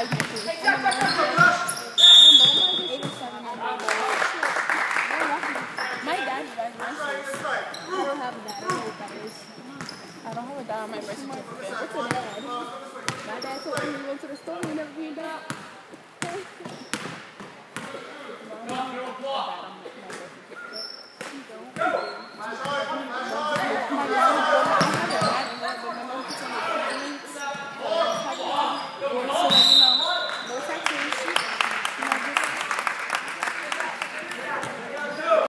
buys me food. My dad buys groceries. I don't have a dad. I don't know what that is. I don't have a dad on my birth certificate. What's a dad? My dad told me he went to the store and he never came back.